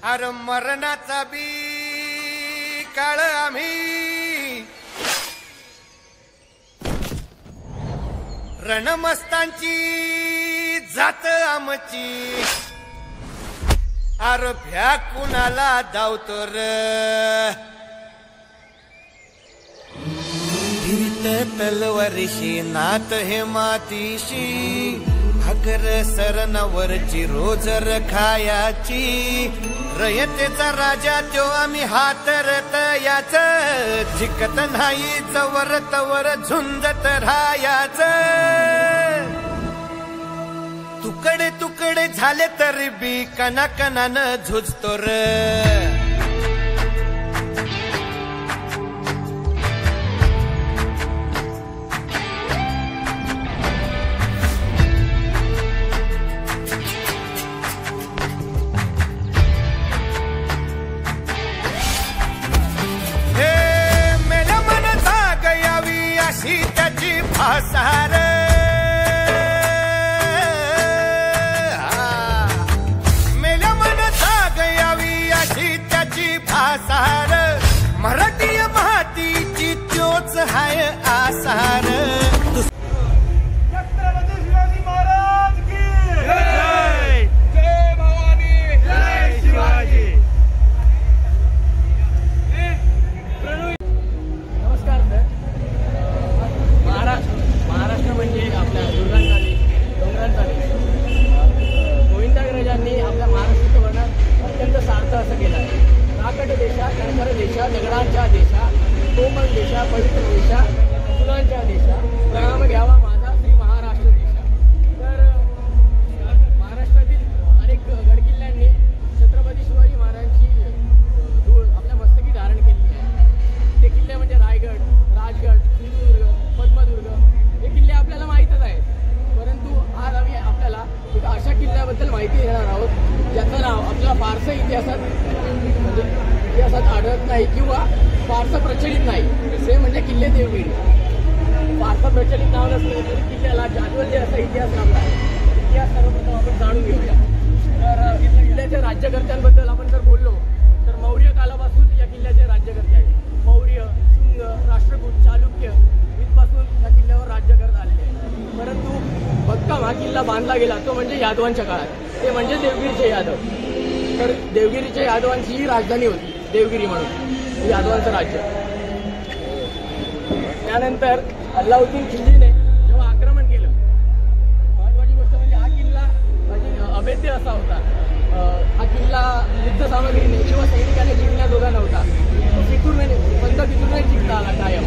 अरे मरणाचा बी काळ आम्ही रणमस्तांची जात आमची अरे भ्या कुणाला धावतो र तलवारीशी नात हे मातीशी भाकर सरणावरची रोजर खायाची रयतेचा राजा त्यो आम्ही हातरत याच जिकत नाही जवर तवर झुंजत राहायाच तुकडे तुकडे झाले तरी बी कणाकणानं झुजतो र भासार मेल्या मन जाग यावी अशी त्याची भासार मराठी मातीची त्योच हाय आसार छत्रपती शिवाजी महाराज की जय जय भवानी जय शिवाजी। नमस्कार सर। महाराष्ट्र म्हणजे आपल्या दुर्गांचा देश, डोंगरांचा देश। गोविंदाग्रजांनी आपल्या महाराष्ट्राचं वर्णन अत्यंत सार्थ असं केलं आहे। राकट देशा, कणखर देशा, दगडांच्या देशा, कोमल देशा, पवित्र देशा, फुलांच्या देशा, प्रणाम घ्यावा माझा श्री महाराष्ट्र देशा। तर महाराष्ट्रातील अनेक गडकिल्ल्यांनी छत्रपती शिवाजी महाराजांची धूळ आपल्या मस्तकी धारण केली आहे। ते किल्ले म्हणजे रायगड, राजगड, सिंधुदुर्ग, पद्मदुर्ग हे किल्ले आपल्याला माहीतच आहेत। परंतु आज आम्ही आपल्याला एक अशा किल्ल्याबद्दल माहिती देणार आहोत ज्याचं नाव आपल्याला फारसं इतिहासात आढळत नाही किंवा फारसं प्रचलित नाही। ते म्हणजे किल्ले देवगिरी। फारसं प्रचलित नाव नसलं तरी किल्ल्याला जाज्वल्य असा इतिहास लाभला आहे। इतिहास सर्वप्रथम आपण जाणून घेऊया। तर किल्ल्याच्या राज्यकर्त्यांबद्दल आपण जर बोललो तर मौर्य कालापासून या किल्ल्याचे राज्यकर्ते आहेत। मौर्य, शुंग, राष्ट्रकूट, चालुक्य इथपासून या किल्ल्यावर राज्य करत आलेले आहे। परंतु भक्कम हा किल्ला बांधला गेला तो म्हणजे यादवांच्या काळात, ते म्हणजे देवगिरीचे यादव। तर देवगिरीच्या यादवांची ही राजधानी होती देवगिरी म्हणून, यादवांचं राज्य। त्यानंतर अल्लाउद्दीन खिल्जीने जेव्हा आक्रमण केलं, महत्वाची गोष्ट म्हणजे हा किल्ला अभेद्य असा होता। हा किल्ला युद्ध सामग्रीने किंवा सैनिकाने जिंकण्याजोगा नव्हता। तो बंद फितूरने जिंकला आला कायम।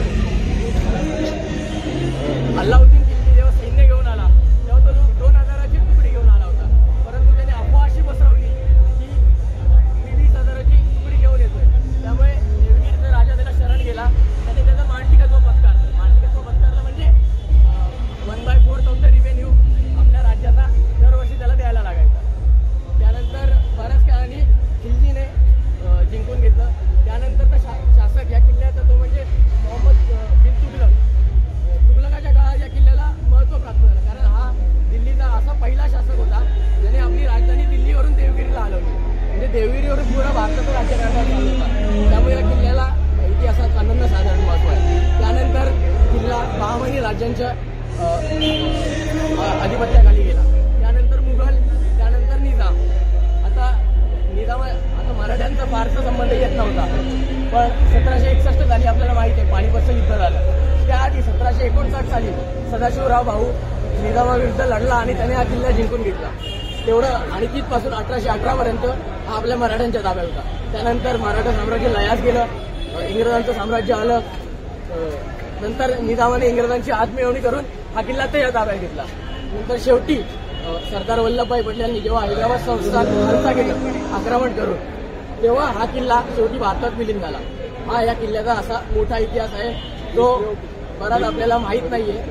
अल्लाउद्दीन खिल्जी जेव्हा सैन्य घेऊन आला तेव्हा तो 2000ची तुकडी घेऊन आला होता। परंतु त्याने अफवा अशी पसरवली की मी 20,000ची तुकडी घेऊन येतोय। त्यामुळे देवगिरीचा राजा त्याला शरण गेला। त्याने त्याचा मांडलिकत्व पत्करलं म्हणजे 1/4 ऑफ द रिव्हेन्यू आपल्या राज्याचा दरवर्षी त्याला द्यायला लागायचा। त्यानंतर बऱ्याच काळाने खिल्जीने जिंकून घेतलं। त्यानंतर शासक या किल्ल्याचा तो म्हणजे मोहम्मद बिन तुघलकाच्या काळात या किल्ल्याला महत्त्व प्राप्त झालं, कारण हा दिल्लीचा असा पहिला शासक होता ज्याने आपली राजधानी दिल्लीवरून देवगिरीला हलवली। म्हणजे देवगिरीवरून पूर्ण भारताचं राज्य करण्यात चालू होता। त्यामुळे या किल्ल्याला इतिहासात अनन्यसाधारण महत्त्व आहे। त्यानंतर किल्ला बहामनी राज्यांच्या अधिपत्याखाली गेला। त्यानंतर मुघल, त्यानंतर निजाम। आता मराठ्यांचा फारसा संबंध येत नव्हता, पण 1761 साली आपल्याला माहिती आहे पानिपतचं युद्ध झालं। त्याआधी 1759 साली सदाशिवराव भाऊ निजामाविरुद्ध लढला आणि त्याने हा किल्ला जिंकून घेतला। तेवढं आणि तिथपासून 1818 पर्यंत हा आपल्या मराठ्यांच्या ताब्यात होता। त्यानंतर मराठा साम्राज्य लयास गेलं, इंग्रजांचं साम्राज्य आलं। नंतर निजामाने इंग्रजांची आत्ममिळवणी करून हा किल्ला त्या ताब्यात घेतला। नंतर शेवटी सरदार वल्लभभाई पटेलांनी जेव्हा हैदराबाद संस्थान खालसा केलं आक्रमण करून, तेव्हा हा किल्ला शेवटी भारतात विलीन झाला। हा या किल्ल्याचा असा मोठा इतिहास आहे जो बराच आपल्याला माहीत नाहीये।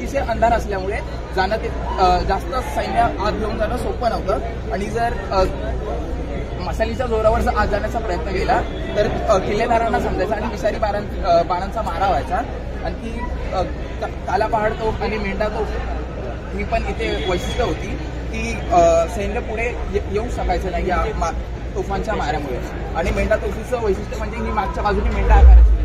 अतिशय अंधार असल्यामुळे जाणं ते जास्त सैन्य आत घेऊन जाणं सोपं नव्हतं. आणि जर मशालीच्या जोरावर जर आत जाण्याचा प्रयत्न केला तर किल्लेदारांना समजायचा आणि विषारी बाणांचा मारा व्हायचा. आणि ती काला पहाड तोफ आणि मेंढा तोफ ही पण इथे वैशिष्ट्य होती की सैन्य पुढे येऊ शकायचं नाही या तोफांच्या माऱ्यामुळे. आणि मेंढा तोफीचं वैशिष्ट्य म्हणजे ही मागच्या बाजूने मेंढा आकाराची